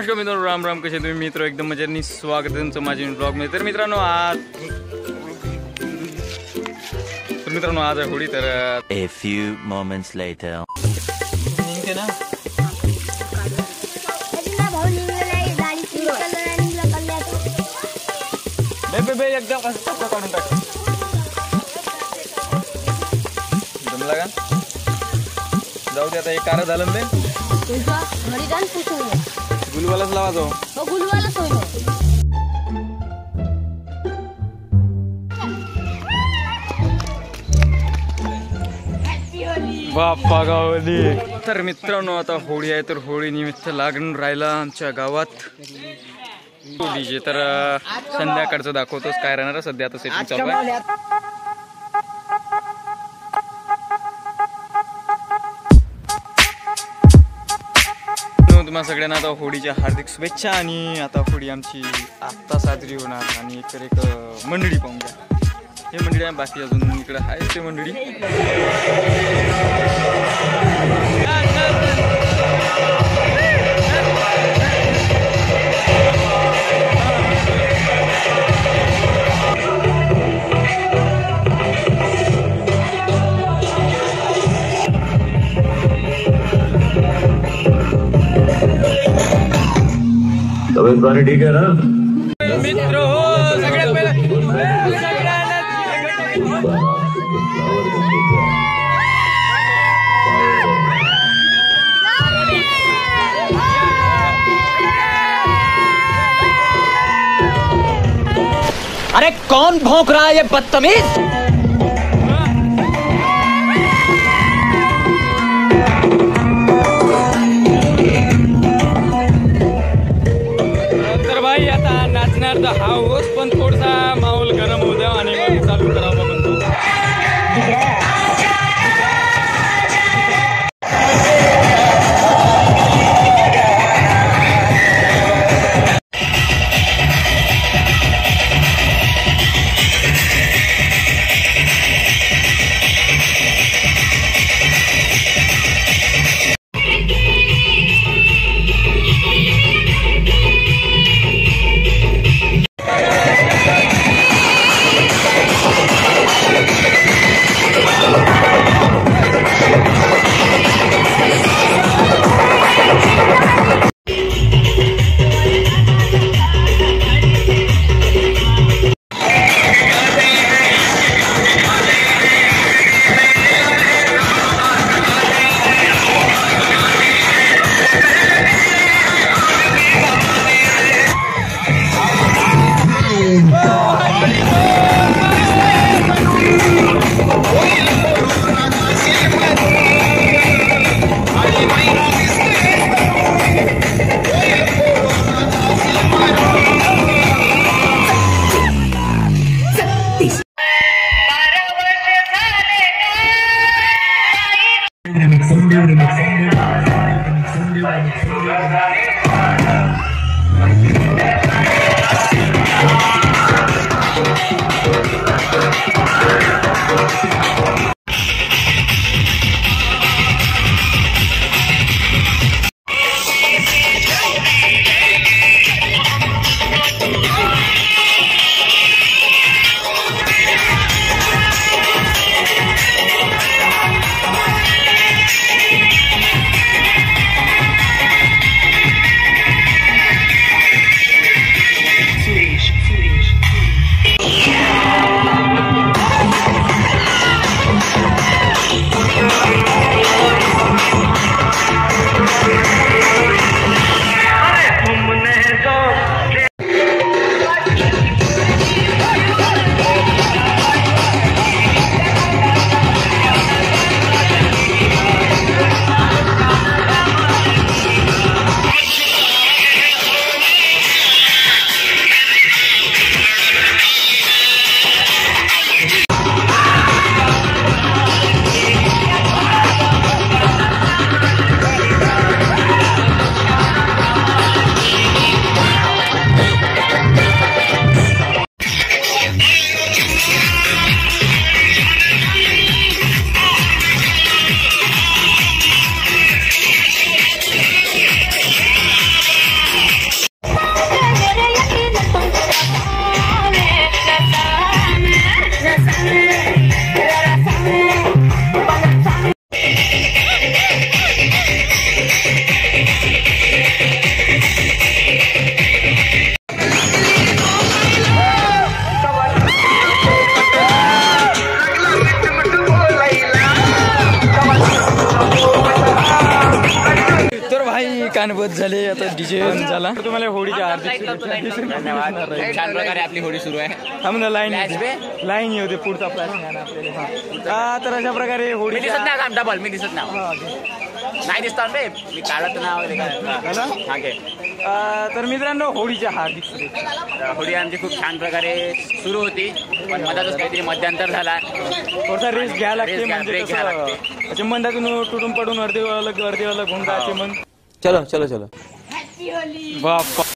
नमस्कार मित्रांनो, राम राम. कसे तुम्ही मित्र? एकदम मजेने. स्वागत आहे तुमचं माझ्या ब्लॉग मध्ये. तर मित्रांनो आज आहे होळी. तर A few moments later. निघते ना बे एकदम असं काढून टाक. जमला का? जाऊ दे आता. एक कार झालं ना ते घरी जाऊन पुसून गुलवालाच लावा जाऊ. गुलवालाच होईल. बाप्पा गावली. तर मित्रांनो आता होळी आहे, तर होळी निमित्त लागून राहिला आमच्या गावात डीजे. तर संध्याकाळचं दाखवतोच काय राहणार. सध्या आता सेटिंग चालू आहे. तुम्हाला सगळ्यांना आता होळीच्या हार्दिक शुभेच्छा. आणि आता होळी आमची आत्ता साजरी होणार. आणि एक मंडळी पाहून घ्या. हे मंडळी आहे, बाकी अजून इकडे आहे ते मंडळी. तब्येत पाणी ठीक आहे ना मित्र? हो, सगळ्यात पहिला अरे कौन भौंक रहा है ये बदतमीज? तर भाई आता नाचणार तर हाऊस, पण थोडासा माहोल गरम होऊ द्या आणि मग चालू करावं म्हणतो. डीजे झाला तुम्हाला होळीच्या हार्दिक शुभेच्छा. छान प्रकारे आपली होळी सुरू आहे. थांब ना, लाईन येऊ पुढचा प्लॅन आपल्याला. तर अशा प्रकारे होळी मी दिसत नाही दिसतात बे, मी काढत नाव तर मित्रांनो होळीच्या हार्दिक शुभेच्छा. होळी आमची खूप छान प्रकारे सुरू होती, पण मधातच काहीतरी मध्यांतर झाला. थोडासा रेस्ट घ्यायला लागते, म्हणजे break घ्यायला लागते. कसं मंदातून तुटून पडून अर्धे वाला घेऊन जायचे मग. चलो चलो चलो बाप